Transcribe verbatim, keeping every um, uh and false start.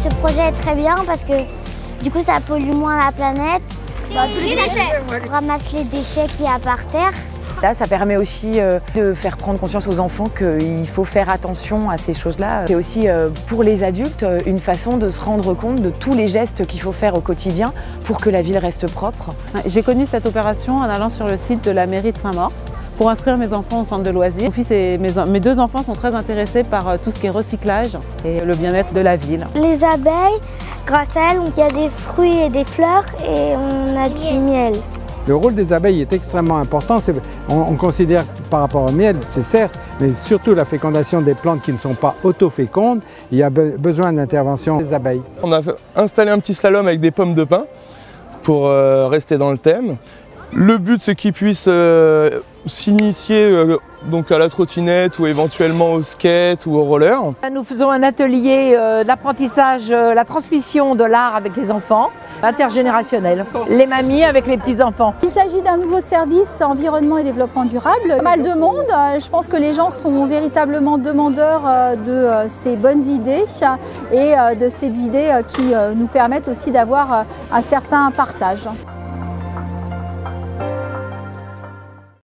Ce projet est très bien parce que du coup ça pollue moins la planète. Bah, tous les déchets. On ramasse les déchets qu'il y a par terre. Là, ça permet aussi euh, de faire prendre conscience aux enfants qu'il faut faire attention à ces choses-là. C'est aussi euh, pour les adultes une façon de se rendre compte de tous les gestes qu'il faut faire au quotidien pour que la ville reste propre. J'ai connu cette opération en allant sur le site de la mairie de Saint-Maur pour inscrire mes enfants au centre de loisirs. Mon fils et mes, mes deux enfants sont très intéressés par tout ce qui est recyclage et le bien-être de la ville. Les abeilles, grâce à elles, il y a des fruits et des fleurs et on a du miel. Le rôle des abeilles est extrêmement important. On, on considère par rapport au miel, c'est certes, mais surtout la fécondation des plantes qui ne sont pas auto-fécondes, il y a be besoin d'intervention des abeilles. On a installé un petit slalom avec des pommes de pin pour euh, rester dans le thème. Le but, c'est qu'ils puissent euh, s'initier euh, donc à la trottinette ou éventuellement au skate ou au roller. Nous faisons un atelier euh, d'apprentissage, euh, la transmission de l'art avec les enfants, intergénérationnel. Les mamies avec les petits-enfants. Il s'agit d'un nouveau service environnement et développement durable. Pas mal de monde, je pense que les gens sont véritablement demandeurs de ces bonnes idées et de ces idées qui nous permettent aussi d'avoir un certain partage.